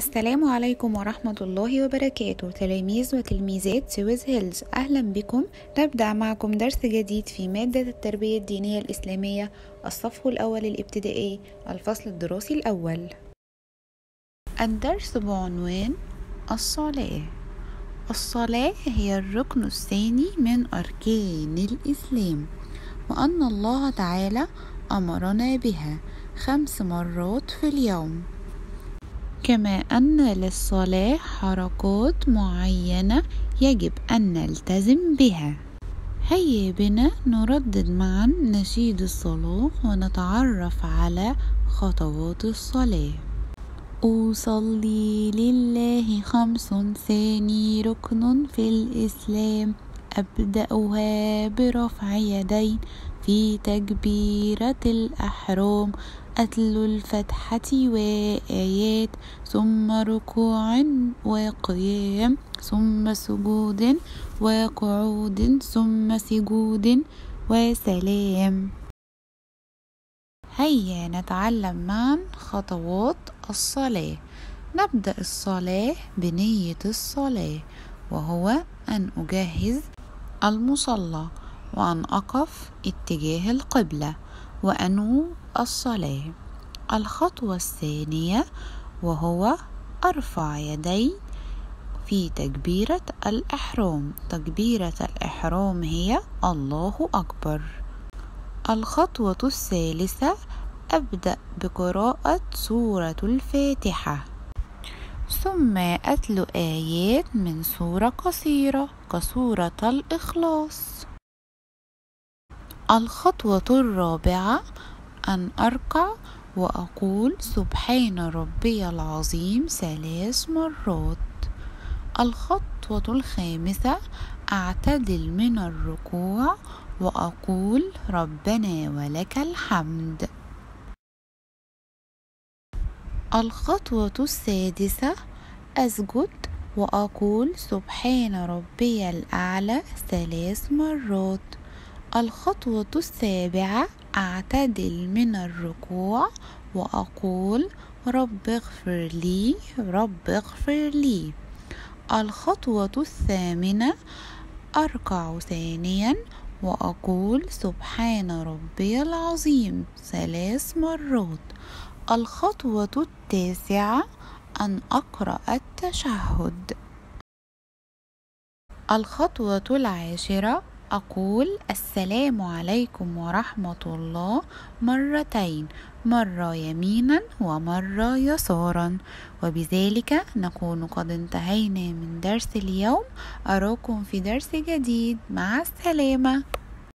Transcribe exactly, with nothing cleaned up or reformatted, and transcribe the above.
السلام عليكم ورحمة الله وبركاته. تلاميذ وتلميذات سويس هيلز، أهلا بكم. نبدأ معكم درس جديد في مادة التربية الدينية الإسلامية، الصف الأول الابتدائي، الفصل الدراسي الأول. الدرس بعنوان الصلاة. الصلاة هي الركن الثاني من أركان الإسلام، وأن الله تعالى أمرنا بها خمس مرات في اليوم، كما أن للصلاة حركات معينة يجب أن نلتزم بها. هيا بنا نردد معا نشيد الصلاة ونتعرف على خطوات الصلاة. أصلي لله خمس ثاني ركن في الإسلام، أبدأها برفع يدين في تكبيرة الإحرام، أتلو الفتحة وآيات، ثم ركوع وقيام، ثم سجود وقعود، ثم سجود وسلام. هيا نتعلم معا خطوات الصلاة. نبدأ الصلاة بنية الصلاة، وهو أن أجهز المصلى، وأن أقف اتجاه القبلة، وأنوي الصلاة. الخطوة الثانية وهو أرفع يدي في تكبيرة الإحرام. تكبيرة الإحرام هي الله أكبر. الخطوة الثالثة أبدأ بقراءة سورة الفاتحة، ثم أتلو آيات من سورة قصيرة كسورة الإخلاص. الخطوة الرابعة أن أركع وأقول سبحان ربي العظيم ثلاث مرات. الخطوة الخامسة أعتدل من الركوع وأقول ربنا ولك الحمد. الخطوة السادسة أسجد وأقول سبحان ربي الأعلى ثلاث مرات. الخطوة السابعة أعتدل من الركوع وأقول رب اغفر لي رب اغفر لي. الخطوة الثامنة أركع ثانيا وأقول سبحان ربي العظيم ثلاث مرات. الخطوة التاسعة أن أقرأ التشهد. الخطوة العاشرة أقول السلام عليكم ورحمة الله مرتين، مرة يمينا ومرة يسارا. وبذلك نكون قد انتهينا من درس اليوم. أراكم في درس جديد. مع السلامة.